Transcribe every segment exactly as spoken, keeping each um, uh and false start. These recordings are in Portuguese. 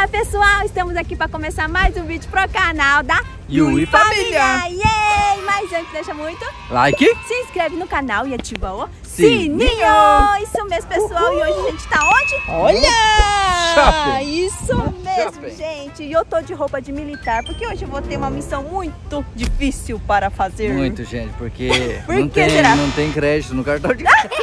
pessoal, estamos aqui para começar mais um vídeo pro canal da Yui Família. Yay! Mas antes, deixa muito like, se inscreve no canal e ativa o sininho. sininho. Isso mesmo, pessoal. E hoje a gente tá onde? Olha! Shopping. Isso mesmo, Shopping. gente. E eu tô de roupa de militar porque hoje eu vou ter uma missão muito difícil para fazer. Muito, gente, porque Por não, que tem, será? não tem crédito no cartão de crédito.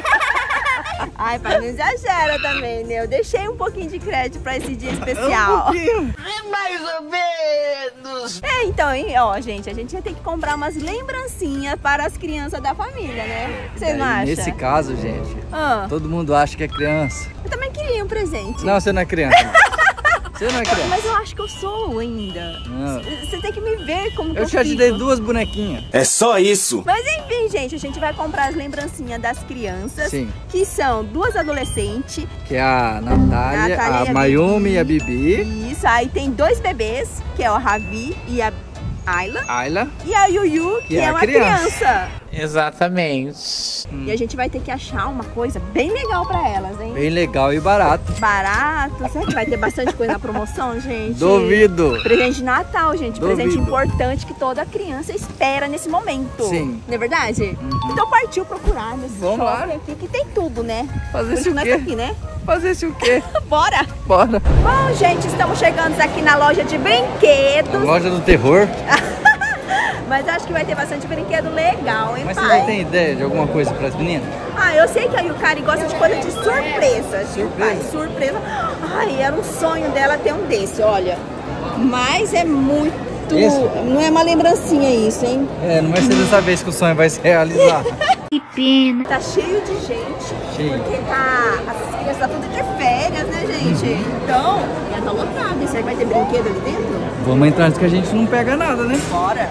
Ai, pai, não exagera também, né? Eu deixei um pouquinho de crédito pra esse dia especial. É mais ou menos. É, então, hein, ó, gente, a gente vai ter que comprar umas lembrancinhas para as crianças da família, né? Vocês não acham? Nesse caso, gente, Ah, todo mundo acha que é criança. eu também queria um presente. Não, você não é criança. Você não é criança. Mas eu acho que eu sou ainda. Não. Você tem que me ver como que eu Eu já te fico. dei duas bonequinhas. É só isso. Mas enfim, gente, a gente vai comprar as lembrancinhas das crianças. Sim. Que são duas adolescentes. Que é a Natália, Natália e a a Mayumi e a Bibi. Isso, aí tem dois bebês, que é o Ravi e a Ayla. Ayla. E a Yuyu, que, Que é é a uma criança. criança. Exatamente. Hum. E a gente vai ter que achar uma coisa bem legal pra elas, hein? Bem legal e barato. Barato. Será que vai ter bastante coisa na promoção, gente? Duvido. Presente de Natal, gente. Duvido. Presente importante que toda criança espera nesse momento. Sim. Não é verdade? Uhum. Então partiu procurar nesse Vamos lá. shopping aqui, que tem tudo, né? Fazer Por isso isso o nós quê? tá aqui, né? Fazer isso o quê? Bora! Bora. Bom, gente, estamos chegando aqui na loja de brinquedos. Loja do terror. Mas acho que vai ter bastante brinquedo legal, hein, Mas você pai? já tem ideia de alguma coisa para as meninas? Ah, eu sei que a Yukari gosta de coisa de surpresa. Surpresa? Pai, surpresa. Ai, era um sonho dela ter um desse, olha. Mas é muito... Esse? Não é uma lembrancinha isso, hein? É, não vai ser dessa vez que o sonho vai se realizar. Que pena. Tá cheio de gente. Cheio. Porque tá... As crianças tá tudo de férias, né, gente? Uhum. Então, já tá lotado. E será que vai ter brinquedo ali dentro? Vamos entrar antes que a gente não pega nada, né? Bora.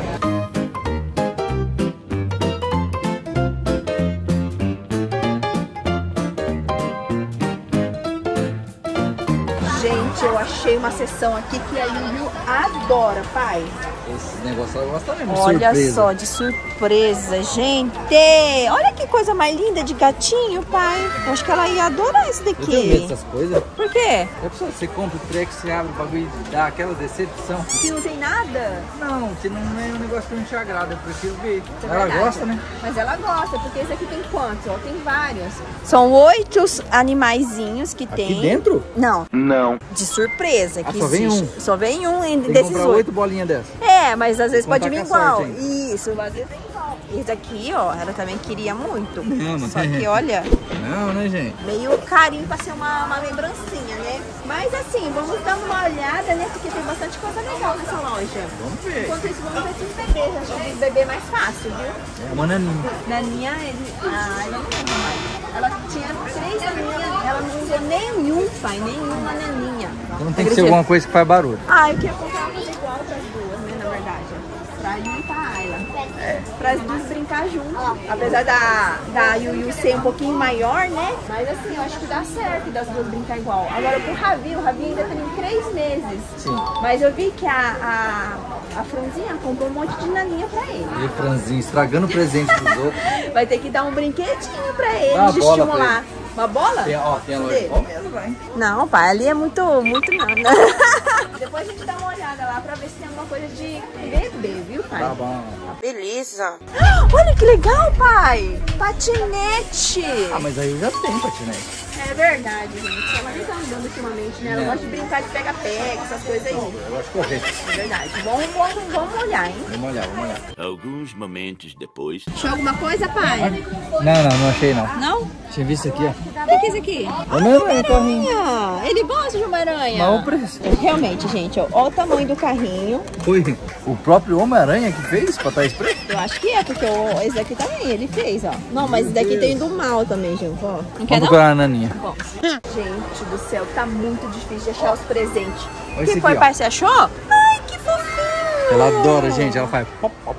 Gente, eu achei uma sessão aqui que a Yuyu adora, pai. Esse negócio ela gosta mesmo. Olha surpresa. só, de surpresa, gente. Olha que coisa mais linda de gatinho, pai. Eu acho que ela ia adorar isso Eu tenho medo daqui. dessas coisas. Por quê? É pessoa, você compra o treco, você abre o bagulho e dá aquela decepção. Que não tem nada? Não, se não é um negócio que não te agrada, eu prefiro ver. Isso é Ela verdade. gosta, né? Mas ela gosta, porque esse aqui tem quantos? Ó, tem vários. São oito animaizinhos que Aqui tem. dentro? Não, Não. de surpresa. Ah, que só vem existe. um? Só vem um Tem que desses comprar oito. oito bolinhas dessas. É, mas às vezes Contar pode vir com a igual. sorte, Isso, às vezes é igual. Esse aqui, ó, ela também queria muito. Não, não Só tem. que, olha, Não, né, gente? meio carinho pra ser uma, uma lembrancinha, né? Mas assim, vamos dar uma olhada, né? Porque tem bastante coisa legal nessa loja. Vamos ver. Enquanto isso, vamos ver esses bebês. Acho que o bebê é mais fácil, viu? É uma naninha. Naninha, ele... Ah, ela não lembra mais. Ela tinha três naninhas, ela não usou nenhum, pai, nenhuma naninha. Então tem que ser alguma coisa que faz barulho. Ah, eu queria comprar uma coisa igual para as duas, né, na verdade. Pra Yuyu e pra Ayla. É. Pra as duas brincar junto. Apesar da, da Yuyu ser um pouquinho maior, né? Mas assim, eu acho que dá certo das duas brincar igual. Agora pro Ravi, o Ravi ainda tem três meses. Sim. Mas eu vi que a, a, a Franzinha comprou um monte de naninha pra ele. E o Franzinho estragando o presente dos outros. Vai ter que dar um brinquedinho pra ele, Dá uma de bola estimular. Uma bola? Tem, ó, tem a loja. Cadê? Ó, mesmo, vai. Não, pai, ali é muito, muito nada. Depois a gente dá uma olhada lá pra ver se tem alguma coisa de bebê, viu, pai? Tá bom. Beleza. Olha que legal, pai. Patinete. Ah, mas aí eu já tenho patinete. É verdade, gente. Ela nem tá andando ultimamente, né? Ela Não. gosta de brincar de pega-pega, essas coisas aí. Eu gosto de correr. É verdade. Vamos, vamos, vamos olhar, hein? Vamos olhar, vamos olhar. Alguns momentos depois. Achou alguma coisa, pai? Não, não, não achei não. Não? Tinha visto aqui, ó. O que, que é isso aqui? Homem-Aranha, carrinho. Homem-Aranha. Ele gosta de Homem-Aranha. Mas o preço. Realmente, gente, ó, ó o tamanho do carrinho. Foi o próprio Homem-Aranha que fez pra estar esse preço? Eu acho que é, porque o, esse daqui também, ele fez, ó. Não, mas esse daqui tem do mal também, gente, ó. Não quer Vamos não? procurar a naninha. Bom, gente do céu, tá muito difícil de achar os presentes. Olha O esse que aqui, foi, ó. pai? Você achou? Ai, que fofinho! Ela adora, gente. Ela faz pop, pop.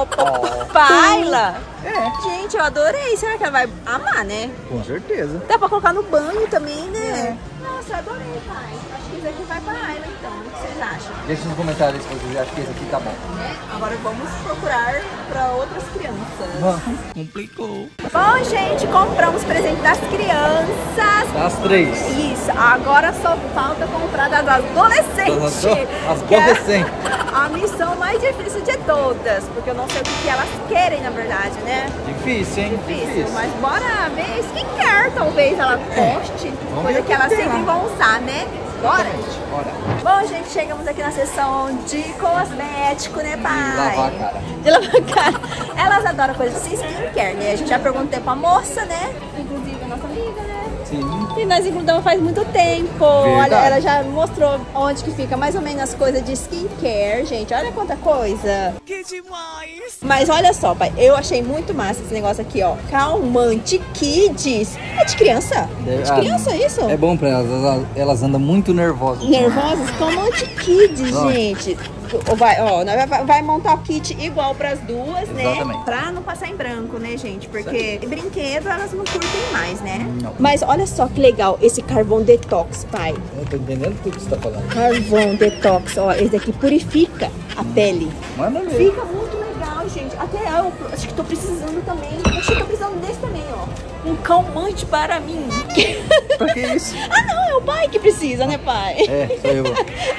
Paila! É, Gente, eu adorei. Será que ela vai amar, né? com certeza. Dá pra colocar no banho também, né? Nossa, eu adorei, pai. Acho que dizer que vai pra Ayla, então. O que vocês acham? Deixa nos comentários se vocês acham que esse aqui tá bom. Né? Agora vamos procurar pra outras crianças. Vamos. Complicou. Bom, gente, compramos presente das crianças. Das três. Isso, agora só falta comprar das adolescentes. As adolescentes. A missão mais difícil de todas, porque eu não sei o que que elas querem, na verdade, né? Difícil, hein? Difícil, mas bora ver skincare, talvez ela goste, Vamos coisa ver que o elas que tem sempre lá. vão usar, né? Bora? Bora. Bom, gente, chegamos aqui na seção de cosmético, né, pai? De lavar a cara. De lavar a cara. Elas adoram coisas assim, skincare, né? A gente já perguntou pra moça, né? Inclusive a nossa amiga, né? Sim. E nós includamos faz muito tempo. Olha, ela já mostrou onde que fica mais ou menos as coisas de skincare, gente. Olha quanta coisa. Que demais. Mas olha só, pai, eu achei muito massa esse negócio aqui, ó. Calmante Kids. É de criança? É de Ah, criança isso? É bom pra elas, elas, elas andam muito nervosas. Nervosas? Calmante Kids, Nossa. gente. Vai, ó, nós vai, vai montar o kit igual pras duas, né? Exatamente. Pra não passar em branco, né, gente? Porque brinquedo elas não curtem mais, né? Não. Mas olha só que legal esse carvão detox, pai. Eu tô entendendo tudo que você tá falando. Carvão detox, ó, esse daqui purifica a pele. Manda ver. Fica muito legal, gente. Até eu acho que tô precisando também. Acho que tô precisando desse também, ó. Um calmante para mim. Pra que isso? Ah, não, é o pai que precisa, né, pai? É, sou eu.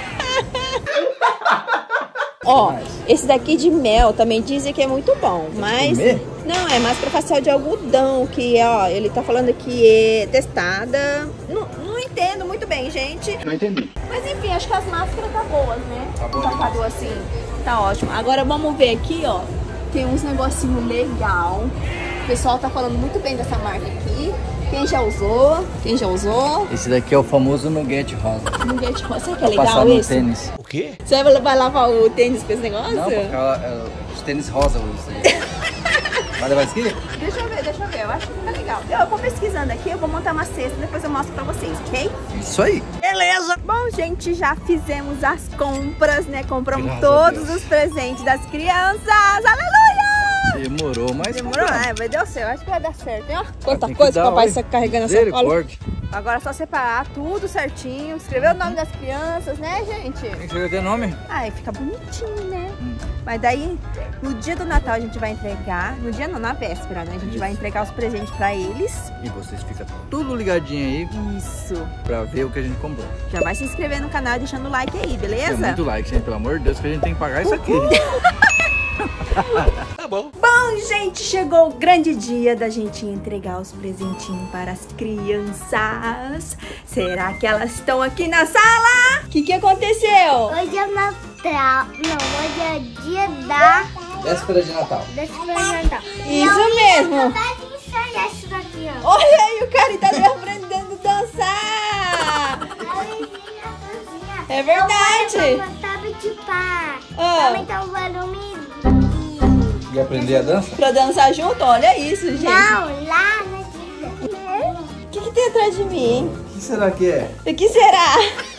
Ó, esse daqui de mel também dizem que é muito bom, mas comer? não, é mais pra facial de algodão, que ó, ele tá falando que é testada. Não, não entendo muito bem, gente. Não entendi. Mas enfim, acho que as máscaras tá boas, né? Tá boa Tá, demais. tá boa assim. Tá ótimo. Agora vamos ver aqui, ó. Tem uns negocinho legal. O pessoal tá falando muito bem dessa marca aqui. Quem já usou? Quem já usou? Esse daqui é o famoso Nugget rosa. Ninguém te rosa. Será que é Pra passar legal no esse? tênis. O quê? Você vai vai lavar o tênis com esse negócio? Não, porque ela, ela, os tênis rosa usa isso aí. Vai levar isso aqui? Deixa eu ver, deixa eu ver. Eu acho que fica legal. Eu, eu vou pesquisando aqui, eu vou montar uma cesta e depois eu mostro pra vocês, ok? Isso aí. Beleza! Bom, gente, já fizemos as compras, né? Compramos Graças a todos Deus. os presentes das crianças. Aleluia! Demorou, mas Demorou, compramos. né? Mas deu certo. Acho que vai dar certo, hein? Ó, quanta Tem que coisa que o dar, papai olha. está carregando essa sacola. Misericórdia. Agora é só separar tudo certinho, escrever o nome das crianças, né, gente? Tem que escrever nome? Ai, fica bonitinho, né? Hum. Mas daí, no dia do Natal a gente vai entregar. No dia não, na véspera, né? A gente Isso. vai entregar os presentes pra eles. E vocês ficam tudo ligadinho aí Isso. pra ver o que a gente comprou. Já vai se inscrever no canal e deixando o like aí, Tem beleza? muito like, gente. Pelo amor de Deus, que a gente tem que pagar isso aqui. Tá bom. Bom, gente, chegou o grande dia da gente entregar os presentinhos para as crianças. Será que elas estão aqui na sala? O que que aconteceu? Hoje é Natal. Não, hoje é dia da Véspera de Natal. véspera de Natal. Isso mesmo. Acabei de ensaiar isso daqui, ó. Olha aí, o cara tá aprendendo a dançar. A Livinha sozinha. É verdade. Sabe de pá. Ah. Também tá um volume. E aprender a dança? Pra dançar junto? Olha isso, gente. Não, lá na vida. O que que tem atrás de mim? O que será que é? O que será?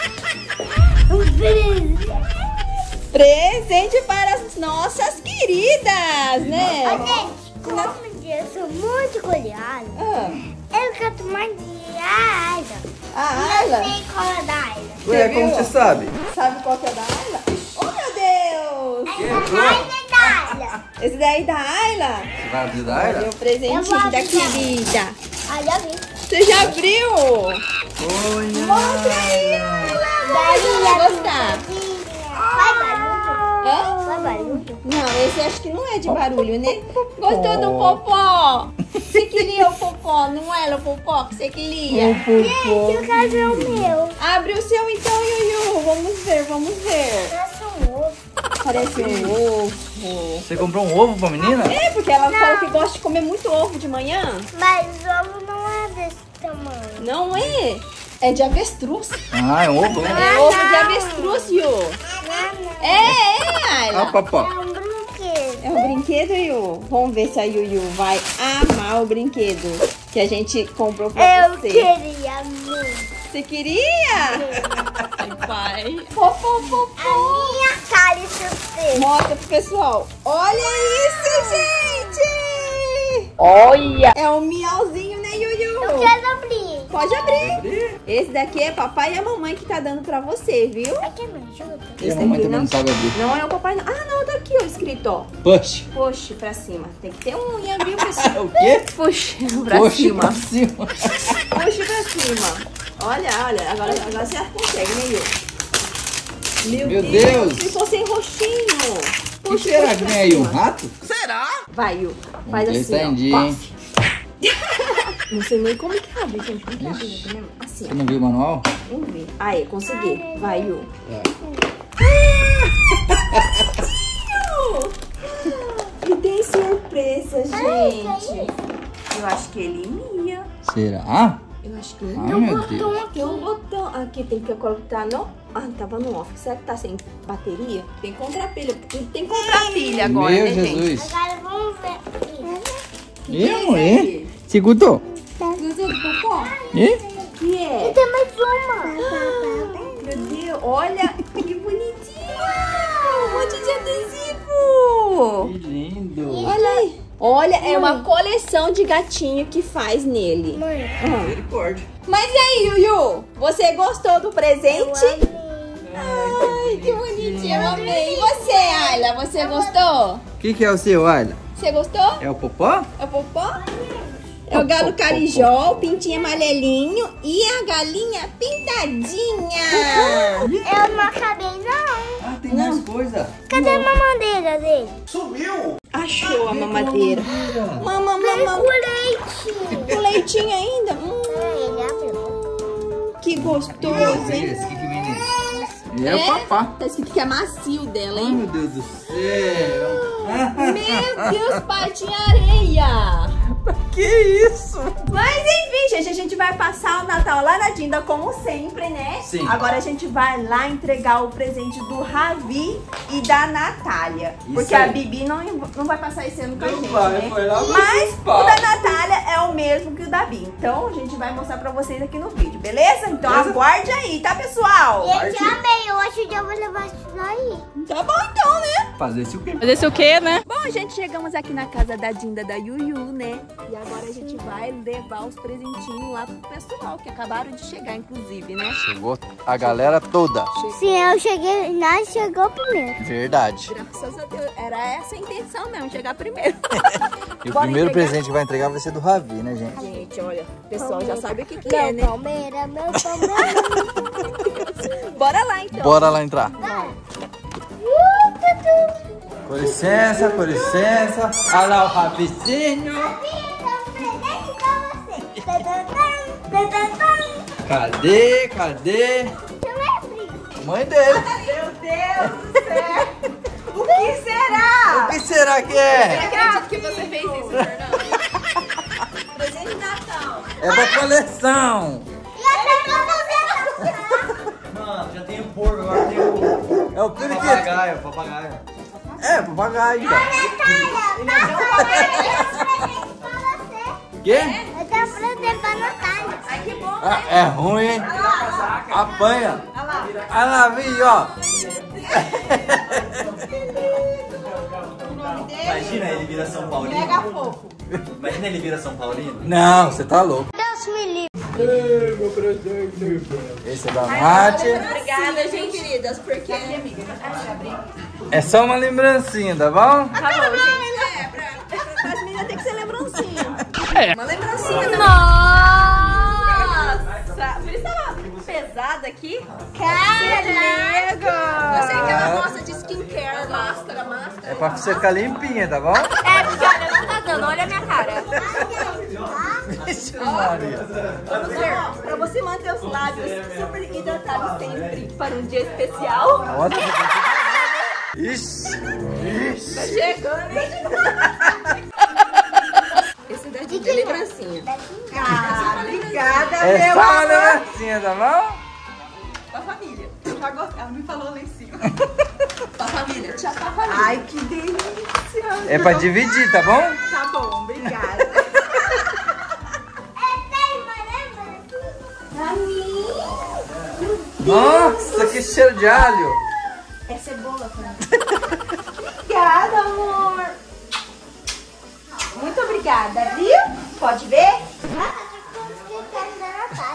Um presente. Presente para as nossas queridas, né? Gente, como eu sou muito curiosa, Ah, eu canto mais de Ayla. a Eu Ayla. sei qual é da Ayla. Ué, como você sabe? Sabe qual que é da Ayla? Oh, meu Deus! Essa daí é da Ayla. Esse daí da Ayla? Você vai abrir da Olha Ayla? o presentinho Eu vou da abrir. querida. Ah, já vi. Você já abriu? Olha! Mostra aí, Ayla. Você vai gostar. Faz barulho. Hã? Faz barulho. Não, esse acho que não é de barulho, né? Gostou do popó? Você queria o popó, não era o popó que você queria? Gente, eu quero ver o meu. Abre o seu então, Yuyu. Vamos ver, vamos ver. Parece um ovo. Parece um ovo. Você comprou um ovo pra menina? É, porque ela falou que gosta de comer muito ovo de manhã. Mas o ovo não é desse tamanho. Não é? É de avestruz. Ah, é um ovo, né? É ovo de avestruz, Yu. Não, É, é, Ah, Ayla. papá. não. É um brinquedo. É um brinquedo, Yu. Vamos ver se a Yuyu vai amar o brinquedo que a gente comprou pra Eu você. queria muito. Você queria? Ai, pai. Fô, fô, fô, A fô. minha cara e surpresa. Mostra pro pessoal. Olha isso, gente! Olha! É um miauzinho, né, Yuyu? Eu quero abrir. Pode abrir. Esse daqui é papai e a mamãe que tá dando pra você, viu? Aqui me ajuda. E a mamãe também não sabe abrir. Não é o papai, não. Ah, não, tá aqui, ó, escrito, ó. Push. Push pra cima. Tem que ter um unha, viu, pessoal? O quê? Push pra Push cima. pra cima. Push pra cima. Olha, olha. Agora, agora você consegue, né, Yu? Meu, Meu Deus. Deus. Ficou sem roxinho. O Puxa, que será puxa que pra vem aí? Um cima. rato? Vai, Yu. Faz Eu assim, entendi, ó. hein? Pof. Não sei nem como que abre, gente. Como que abre, tá vendo? Assim, Você não viu o manual? vamos ver. Aí, consegui. Vai, Yu. E tem surpresa, gente. Eu acho que ele mia. Será? Eu acho que ele Ai, meu Deus. Tem um botão aqui, tem que colocar no... Ah, tava no off. Será que tá sem bateria? Tem contrapilha, porque tudo tem contrapilha agora, Meu né, gente? Jesus. Agora vamos ver. E a mulher? Se gostou? Gostou do popó? E? O que é? Tem mais uma. Meu Deus, olha que bonitinho! Um monte de adesivo! Que lindo. Olha aí. Olha, é uma coleção de gatinho que faz nele. Mãe. Ah. Misericórdia. Mas e aí, Yuyu? Você gostou do presente? Ai, que bonitinho, eu amei. E você, Ayla, você gostou? O que, que é o seu, Ayla? Você gostou? É o popó? É o popó? É o galo carijó, o pintinho amarelinho e a galinha pintadinha. Eu não acabei, não. Ah, tem mais coisa. Cadê a mamadeira dele? Achou a mamadeira. Mamãe, mamãe. Com leite. Com leitinho ainda? Hum, Ele abriu. que gostoso, hein? Esse que que vem nele? E é o papá. Tá escrito que é macio dela, Ai, hein? meu Deus do céu. Meu Deus, pai, tinha areia. Que isso? Mas enfim, gente, a gente vai passar o Natal lá na Dinda, como sempre, né? Sim. Agora a gente vai lá entregar o presente do Ravi e da Natália. Isso porque aí. a Bibi não, não vai passar esse ano com a Não gente, vai, né? foi lá no Mas principal. o da Natália é o mesmo que o da Bi. Então a gente vai mostrar pra vocês aqui no vídeo, beleza? Então Beleza. aguarde aí, tá, pessoal? Gente, amei. Hoje eu vou levar isso daí. Tá bom então, né? Fazer esse o quê? Fazer isso o quê, né? Bom, gente, chegamos aqui na casa da Dinda da Yuyu, né? E agora a gente vai levar os presentinhos lá pro pessoal, que acabaram de chegar, inclusive, né? Chegou a galera toda. Sim, eu cheguei. Nós chegou primeiro. Verdade. Graças a Deus, era essa a intenção mesmo, chegar primeiro. E o Bora primeiro entregar? presente que vai entregar vai ser do Ravi, né, gente? Gente, olha, o pessoal já sabe o que, que é, Meu né? Palmeiras, meu Palmeiras. Bora lá, então. Bora lá entrar. Com licença, com licença. Olha lá o Ravizinho. Cadê? Cadê? Mãe dele. Meu Deus do céu! O que será? O que será que é? Acredito que você fez isso, Fernando. Presente de Natal. É da coleção. Mano, já tem o porco, agora tem o É o periquito. papagaio, papagaio. É, papagaio. Então. Quê? Eu tenho presente pra Natália. Ai, que bom, Ah, né? é ruim, hein? Apanha. Olha lá, vi, ó. Imagina ele vira São Paulino. Mega fofo. Imagina ele vira São Paulino. Não, você tá louco. Deus me livre. Esse é da Nath. Obrigada, gente, queridas, porque... É só uma lembrancinha, tá bom? Tá bom, gente. É, pra, pra, pra as meninas tem que ser lembrancinha. Uma lembrancinha. Nossa! Por isso tava pesada aqui. Caraca. Eu sei que ela gosta de skincare, máscara, máscara. É pra você ficar limpinha, tá bom? É, porque olha, não tá dando. Olha a minha cara. Vixe, Maria. Ó, pra você manter os lábios super hidratados sempre para um dia especial. Bota pra você. Ixi, ixi. Tá chegando, hein? Esse daqui é lembrancinha. Ah, obrigada, É meu só uma amor. lembrancinha, tá bom? Pra família. Já gostei. Ela me falou lá em cima. Pra família. Tchau, pra família. Ai, que delícia. É pra dividir, tá bom? Tá bom, obrigada. Nossa, que cheiro de alho. É cebola, Fran. Obrigada, amor. Muito obrigada, viu? Pode ver?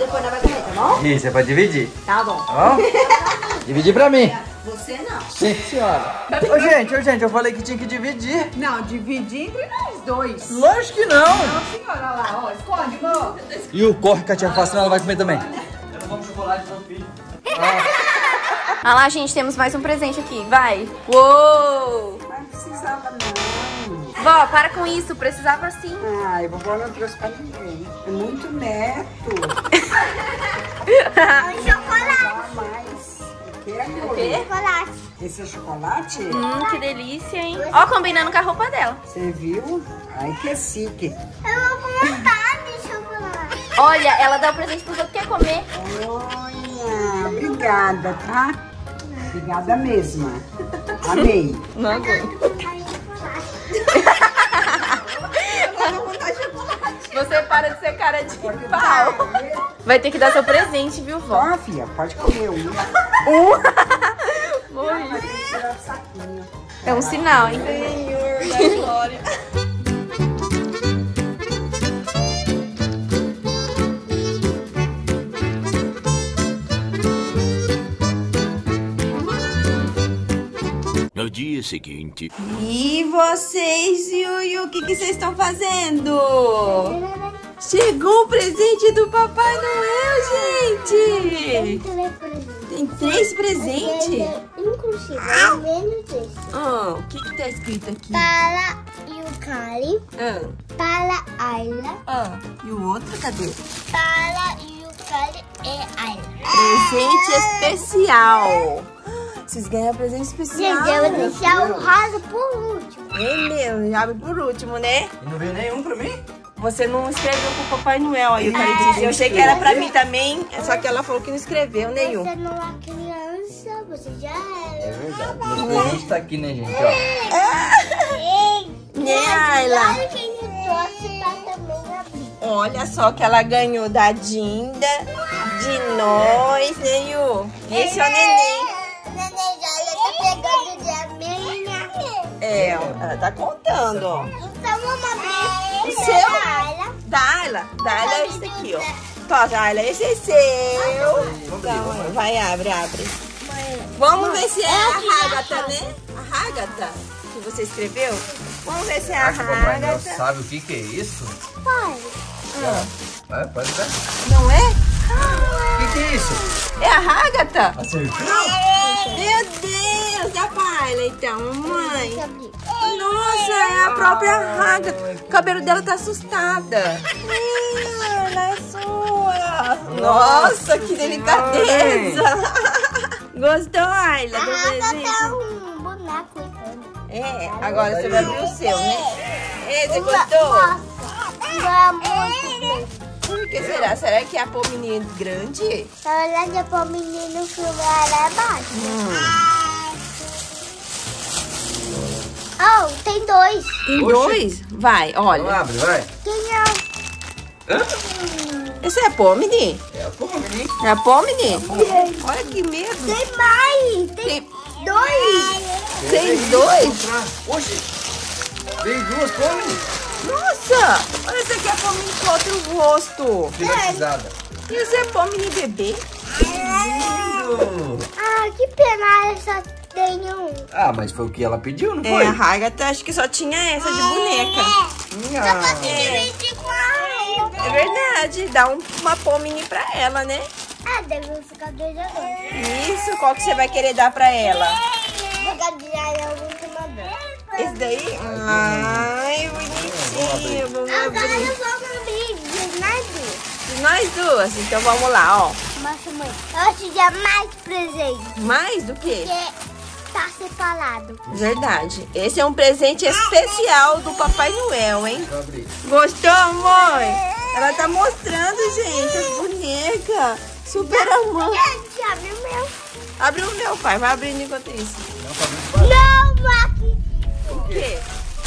pôr na bagunça, tá bom? Isso, é pra dividir. Tá bom. Tá bom? Dividir pra mim. Você não. Sim, senhora. Ô, gente, ô, gente, eu falei que tinha que dividir. Não, dividir entre nós dois. Lógico que não. Não, senhora, olha lá, ó. Esconde, amor. E o corre que a tia faz, senão ela vai comer também. Eu não como chocolate pro meu filho. Olha lá, gente, temos mais um presente aqui. Vai. Uou! Não precisava não. Vó, para com isso. Precisava sim. Ai, vovó não trouxe pra ninguém. É muito neto. Chocolate. Mas, o que é O quê? Chocolate. Esse é chocolate? Hum, que delícia, hein? Ó, combinando com a roupa dela. Você viu? Ai, que chique. Eu vou montar de chocolate. Olha, ela dá o presente pros outros que quer comer. Olha, obrigada, tá? Obrigada mesmo. Amei. Não aguento. Você para de ser cara de pau. Vai ter que dar seu presente, viu, vó? Ó, filha, pode comer um. Um? Morri. Mas tem que tirar o saquinho. É um sinal, hein? Senhor da glória. No dia seguinte. E vocês, Yuyu, o que que vocês estão fazendo? Chegou o presente do Papai Noel, gente! Tem três presentes? Inclusive, é menos isso. Ah, o que que tá escrito aqui? Para Yukari, Ah, para Ayla, ah, e o outro, cadê? para Yukari e Ayla. Presente especial! Vocês ganham presente especial. Gente, eu vou deixar o rosa por último. É mesmo, já abre por último, né? E não veio nenhum pra mim? Você não escreveu pro Papai Noel aí, o cara disse. Eu achei que era pra mim também, só que ela falou que não escreveu nenhum. Você não é criança, você já É é. verdade. Meu presente tá aqui, né, gente? Ó. Ei, Né, Ayla? olha quem me trouxe pra também abrir. Olha só que ela ganhou da Dinda, de nós, né, Yu? Esse é o neném. Neném, ela tá pegando de minha. É, ela tá contando, ó. Então vamos abrir. O seu? Da Ayla. Da Ayla é esse aqui, ó. Tó, Ayla, esse é seu. Então, vai, abre, abre. Vamos ver se é a Rágata, né? A Rágata que você escreveu? Vamos ver se é a Acho que o Papai Noel Rágata. sabe o que que é isso? Pai. Vai, pode ver. Não é? O que que é isso? É a Rágata? Acertou? Meu Deus, dá pra ela então, mamãe. Deixa eu abrir. Nossa, é a própria Rágata. O cabelo dela tá assustada. Ah, ela é sua. Nossa, que delicadeza. Gostou, Ayla, A do Rafa presente? tá um boneco então. É, agora você vai abrir o seu, né? Ei, você gostou? Nossa, é muito bom. Por que será? Será que é a pominha grande? Na verdade, é pro menino filmar lá embaixo. Oh, tem dois. Tem dois? Vai, Então olha. abre, vai. Quem é? Esse é a Pomini? É a Pomini. É a Pomini? Olha que medo. Tem mais. Tem, Tem, dois. tem dois? Oxi. Tem duas Pomini. Nossa! Olha, esse aqui é a Pomini com outro rosto. Privatizada. E esse é Pomini bebê? Lindo. Ah, que pena, eu só tenho um. Ah, mas foi o que ela pediu, não É, foi? a Rágata acho que só tinha essa de boneca. Ah, Dividir com a Rafa. É verdade, dá um- uma Pomini pra ela, né? Ah, deve ficar dois agora. Isso, qual que você vai querer dar pra ela? Vou ganhar é o último dela. Esse daí? Ai, bonitinho. Vamos Agora abrir. eu vou abrir de nós duas. Nós duas, então vamos lá, ó. Nossa, mãe, eu te dar mais presente. Mais do que? Porque tá separado. Verdade. Esse é um presente especial do Papai Noel, hein? vou abrir. Gostou, mãe? Ela tá mostrando, gente, as bonecas. Super amando. Gente, abre o meu. Abre o meu, pai. Vai abrindo enquanto isso. Não, aqui. O quê?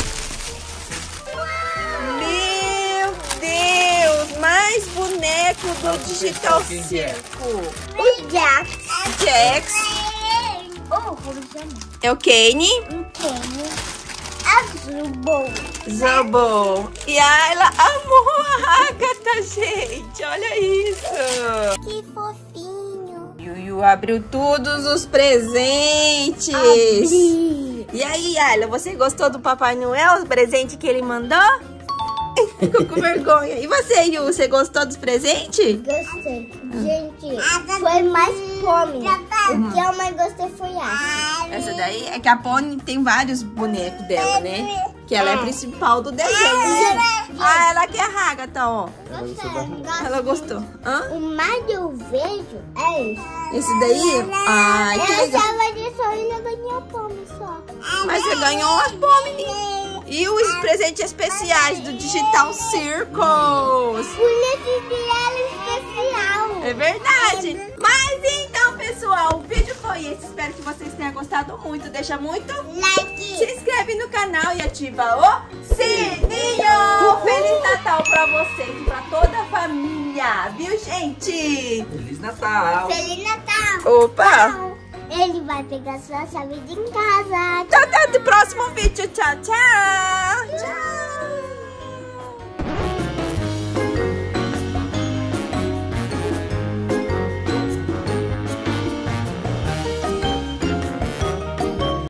Meu Deus! Mais boneco do Digital quem que é? Circo. O Jax. Jax. Oh, como chama? É o Kane. Um Kenny. Azul bom. Zobo. E a Ayla amou a Rágata, gente. Olha isso. que fofinho. Yuyu abriu todos os presentes. Abri. E aí, Ayla, você gostou do Papai Noel, o presente que ele mandou? Ficou com vergonha. E você, Yu, você gostou dos presentes? Gostei. Gente, foi mais Pony. O que eu mais gostei foi essa. Essa daí é que a Pony tem vários bonecos dela, né? Que ela é a principal do desenho. Ah, ela quer a Agatha, ó. Ela gostou. Hã? O mais eu vejo é esse. Esse daí? Ai, que Eu legal. achava disso ainda ganhei o Pony só. Mas você ganhou as Pony. E os presentes especiais do Digital Circus. Polícia de ela especial. É verdade. Mas então, pessoal, o vídeo foi esse. Espero que vocês tenham gostado muito. Deixa muito Like. se inscreve no canal e ativa o sininho. Feliz Natal pra vocês e pra toda a família. Viu, gente? Feliz Natal. Feliz Natal. Opa. Tchau. Ele vai pegar sua chave de casa. Até o próximo vídeo. Tchau, tchau. Tchau.